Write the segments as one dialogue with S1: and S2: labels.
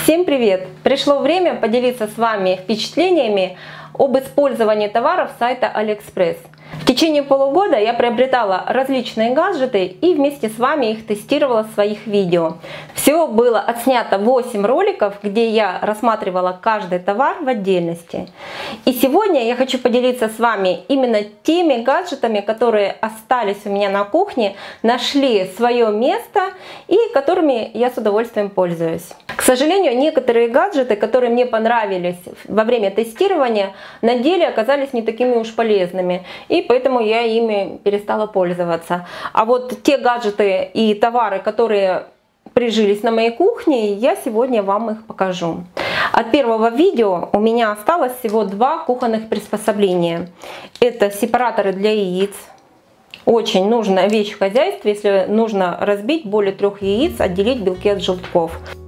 S1: Всем привет! Пришло время поделиться с вами впечатлениями об использовании товаров сайта AliExpress. В течение полугода я приобретала различные гаджеты и вместе с вами их тестировала в своих видео. Всего было отснято 8 роликов, где я рассматривала каждый товар в отдельности. И сегодня я хочу поделиться с вами именно теми гаджетами, которые остались у меня на кухне, нашли свое место и которыми я с удовольствием пользуюсь. К сожалению, некоторые гаджеты, которые мне понравились во время тестирования, на деле оказались не такими уж полезными, и поэтому я ими перестала пользоваться. А вот те гаджеты и товары, которые прижились на моей кухне, я сегодня вам их покажу. От первого видео у меня осталось всего 2 кухонных приспособления. Это сепараторы для яиц. Очень нужная вещь в хозяйстве, если нужно разбить более 3 яиц, отделить белки от желтков.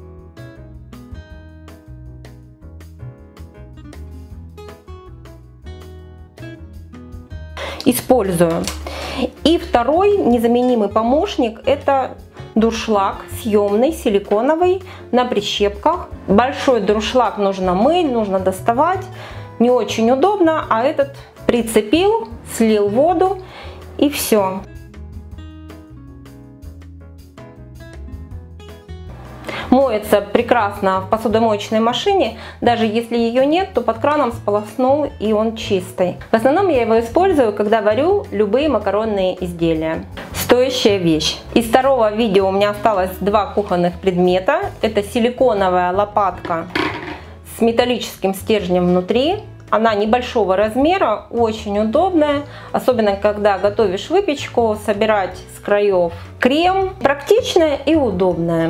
S1: Использую. И второй незаменимый помощник — это дуршлаг съемный, силиконовый, на прищепках. Большой дуршлаг нужно мыть, нужно доставать. Не очень удобно, а этот прицепил, слил воду и все. Моется прекрасно в посудомоечной машине. Даже если ее нет, то под краном сполоснул, и он чистый. В основном я его использую, когда варю любые макаронные изделия. Стоящая вещь. Из второго видео у меня осталось 2 кухонных предмета. Это силиконовая лопатка с металлическим стержнем внутри. Она небольшого размера, очень удобная, особенно когда готовишь выпечку, собирать с краев крем. Практичная и удобная.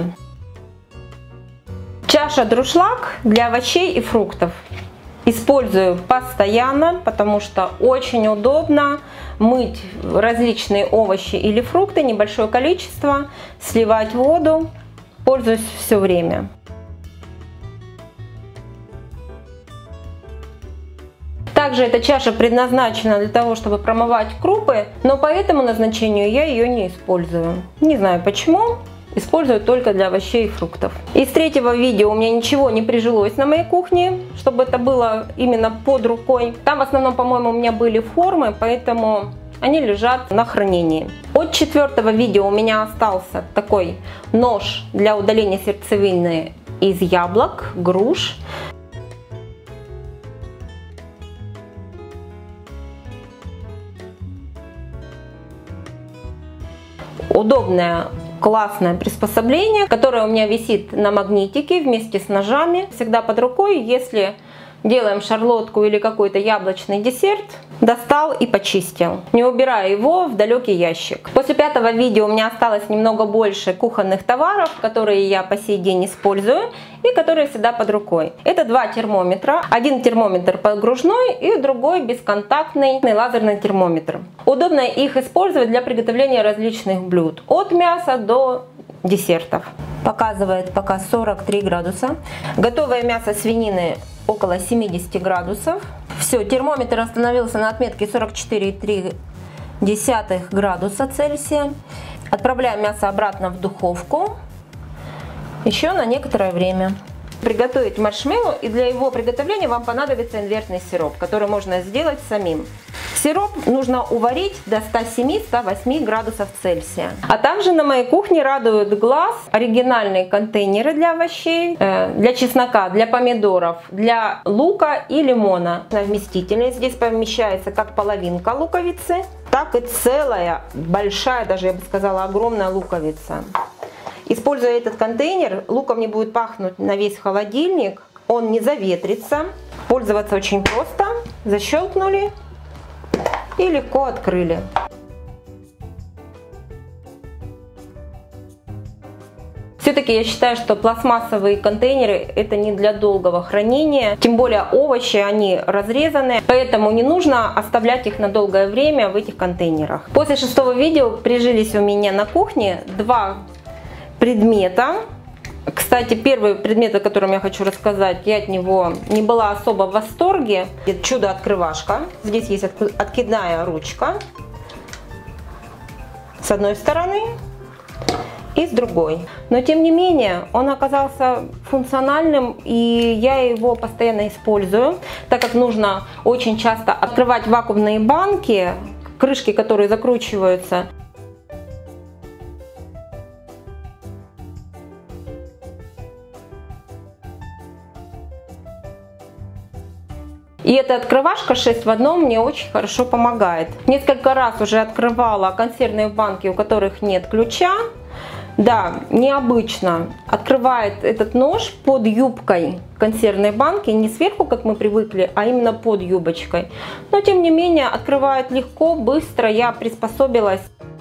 S1: Чаша-друшлаг для овощей и фруктов. Использую постоянно, потому что очень удобно мыть различные овощи или фрукты, небольшое количество, сливать воду. Пользуюсь все время. Также эта чаша предназначена для того, чтобы промывать крупы, но по этому назначению я ее не использую. Не знаю почему. Использую только для овощей и фруктов. Из третьего видео у меня ничего не прижилось на моей кухне, чтобы это было именно под рукой. Там в основном, по-моему, у меня были формы, поэтому они лежат на хранении. От 4-го видео у меня остался такой нож для удаления сердцевины из яблок, груш. Удобная, классное приспособление, которое у меня висит на магнитике вместе с ножами, всегда под рукой. Если делаем шарлотку или какой-то яблочный десерт, достал и почистил, не убирая его в далекий ящик. После 5-го видео у меня осталось немного больше кухонных товаров, которые я по сей день использую и которые всегда под рукой. Это 2 термометра. Один термометр погружной и другой бесконтактный лазерный термометр. Удобно их использовать для приготовления различных блюд, от мяса до десертов. Показывает пока 43 градуса. Готовое мясо свинины около 70 градусов. Все, термометр остановился на отметке 44,3 градуса Цельсия. Отправляем мясо обратно в духовку еще на некоторое время. Приготовить маршмеллоу, и для его приготовления вам понадобится инвертный сироп, который можно сделать самим. Сироп нужно уварить до 107-108 градусов Цельсия. А также на моей кухне радуют глаз оригинальные контейнеры для овощей, для чеснока, для помидоров, для лука и лимона. Вместительный, здесь помещается как половинка луковицы, так и целая, большая, даже я бы сказала, огромная луковица. Используя этот контейнер, луком не будет пахнуть на весь холодильник, он не заветрится. Пользоваться очень просто. Защелкнули и легко открыли. Все-таки я считаю, что пластмассовые контейнеры это не для долгого хранения, тем более овощи, они разрезаны, поэтому не нужно оставлять их на долгое время в этих контейнерах. После 6-го видео прижились у меня на кухне 2 предмета. Кстати, первый предмет, о котором я хочу рассказать, я от него не была особо в восторге. Это чудо-открывашка. Здесь есть откидная ручка с одной стороны и с другой. Но тем не менее он оказался функциональным, и я его постоянно использую, так как нужно очень часто открывать вакуумные банки, крышки, которые закручиваются. И эта открывашка 6 в 1 мне очень хорошо помогает. Несколько раз уже открывала консервные банки, у которых нет ключа. Да, необычно. Открывает этот нож под юбкой консервной банки, не сверху, как мы привыкли, а именно под юбочкой. Но тем не менее открывает легко, быстро. Я приспособилась.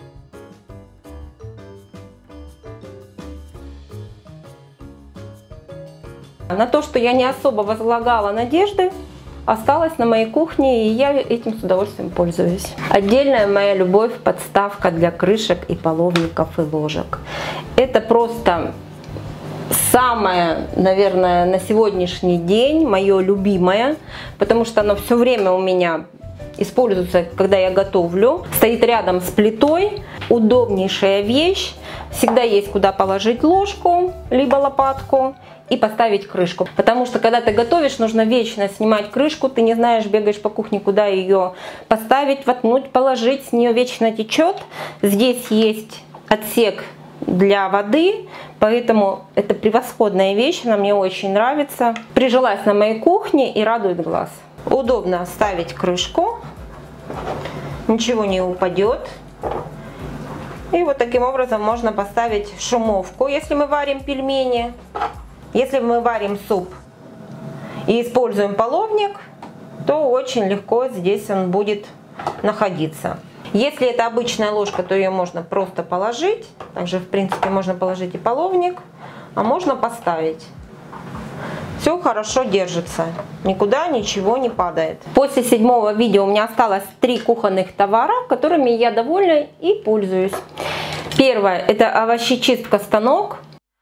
S1: На то, что я не особо возлагала надежды, осталась на моей кухне, и я этим с удовольствием пользуюсь. Отдельная моя любовь — подставка для крышек и половников и ложек. Это просто самое, наверное, на сегодняшний день мое любимое, потому что оно все время у меня используется, когда я готовлю. Стоит рядом с плитой. Удобнейшая вещь. Всегда есть куда положить ложку, либо лопатку, и поставить крышку. Потому что когда ты готовишь, нужно вечно снимать крышку, ты не знаешь, бегаешь по кухне, куда ее поставить, воткнуть, положить, с нее вечно течет. Здесь есть отсек для воды, поэтому это превосходная вещь, она мне очень нравится. Прижилась на моей кухне и радует глаз. Удобно ставить крышку, ничего не упадет. И вот таким образом можно поставить шумовку, если мы варим пельмени. Если мы варим суп и используем половник, то очень легко здесь он будет находиться. Если это обычная ложка, то ее можно просто положить. Также, в принципе, можно положить и половник, а можно поставить. Все хорошо держится, никуда ничего не падает. После 7-го видео у меня осталось 3 кухонных товара, которыми я довольна и пользуюсь. Первое — это овощечистка станок.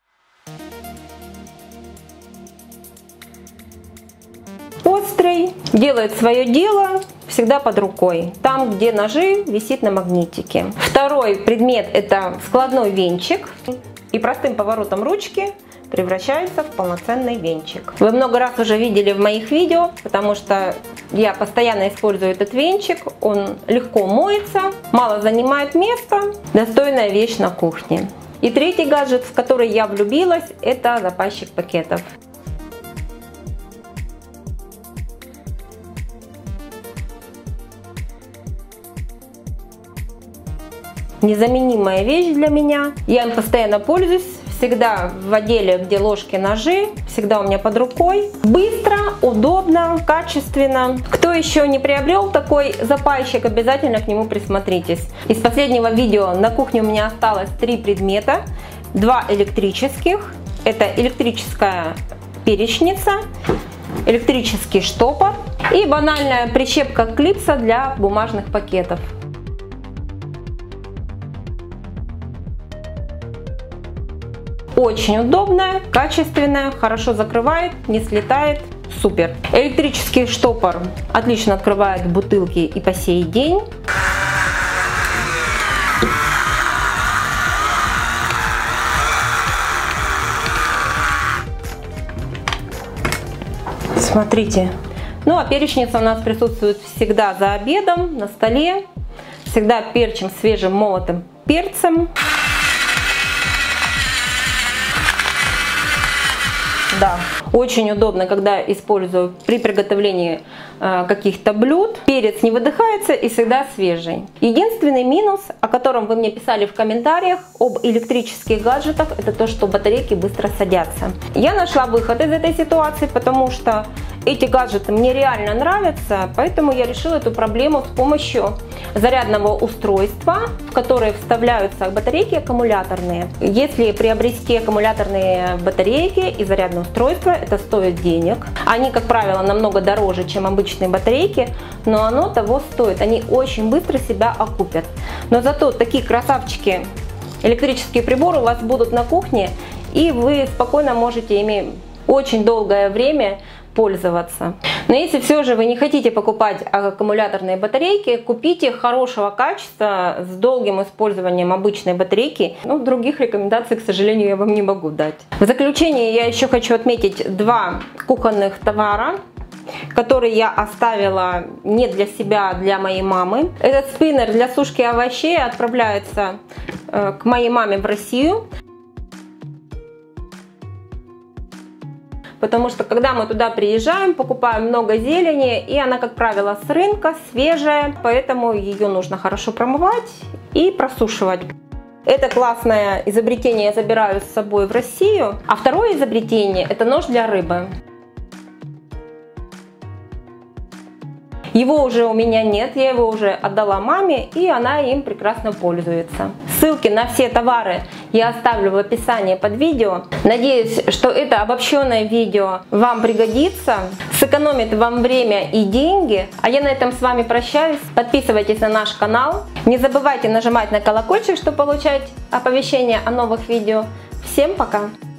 S1: Острый, делает свое дело, всегда под рукой, там, где ножи, висит на магнитике. Второй предмет — это складной венчик, и простым поворотом ручки превращается в полноценный венчик. Вы много раз уже видели в моих видео, потому что я постоянно использую этот венчик, он легко моется, мало занимает места, достойная вещь на кухне. И третий гаджет, в который я влюбилась, это запасчик пакетов. Незаменимая вещь для меня. Я им постоянно пользуюсь. Всегда в отделе, где ложки, ножи. Всегда у меня под рукой. Быстро, удобно, качественно. Кто еще не приобрел такой запайщик, обязательно к нему присмотритесь. Из последнего видео на кухне у меня осталось 3 предмета. 2 электрических. Это электрическая перечница, электрический штопор и банальная прищепка клипса для бумажных пакетов. Очень удобная, качественная, хорошо закрывает, не слетает, супер. Электрический штопор отлично открывает бутылки и по сей день. Смотрите. Ну а перечница у нас присутствует всегда за обедом, на столе. Всегда перчим свежим молотым перцем. Да, очень удобно, когда использую при приготовлении каких-то блюд. Перец не выдыхается и всегда свежий. Единственный минус, о котором вы мне писали в комментариях об электрических гаджетах, это то, что батарейки быстро садятся. Я нашла выход из этой ситуации, потому что эти гаджеты мне реально нравятся, поэтому я решила эту проблему с помощью зарядного устройства, в которое вставляются батарейки аккумуляторные. Если приобрести аккумуляторные батарейки и зарядное устройство, это стоит денег. Они, как правило, намного дороже, чем обычные батарейки, но оно того стоит. Они очень быстро себя окупят. Но зато такие красавчики, электрические приборы у вас будут на кухне, и вы спокойно можете ими очень долгое время пользоваться. Но если все же вы не хотите покупать аккумуляторные батарейки, купите хорошего качества с долгим использованием обычной батарейки. Но других рекомендаций, к сожалению, я вам не могу дать. В заключение я еще хочу отметить два кухонных товара, который я оставила не для себя, а для моей мамы. Этот спиннер для сушки овощей отправляется к моей маме в Россию. Потому что когда мы туда приезжаем, покупаем много зелени, и она, как правило, с рынка, свежая, поэтому ее нужно хорошо промывать и просушивать. Это классное изобретение я забираю с собой в Россию. А второе изобретение – это нож для рыбы. Его уже у меня нет, я его уже отдала маме, и она им прекрасно пользуется. Ссылки на все товары я оставлю в описании под видео. Надеюсь, что это обобщенное видео вам пригодится, сэкономит вам время и деньги. А я на этом с вами прощаюсь. Подписывайтесь на наш канал. Не забывайте нажимать на колокольчик, чтобы получать оповещения о новых видео. Всем пока!